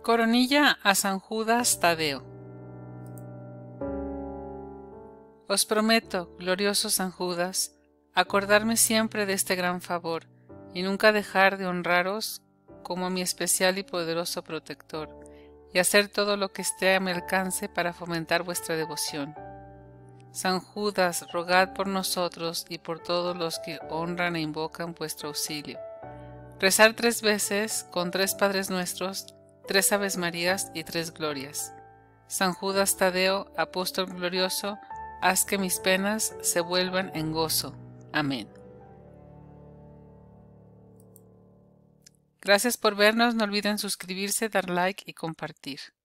Coronilla a San Judas Tadeo. Os prometo, glorioso San Judas, acordarme siempre de este gran favor y nunca dejar de honraros como a mi especial y poderoso protector, y hacer todo lo que esté a mi alcance para fomentar vuestra devoción. San Judas, rogad por nosotros y por todos los que honran e invocan vuestro auxilio. Rezar 3 veces con 3 Padres Nuestros, 3 Aves Marías y 3 Glorias. San Judas Tadeo, apóstol glorioso, haz que mis penas se vuelvan en gozo. Amén. Gracias por vernos, no olviden suscribirse, dar like y compartir.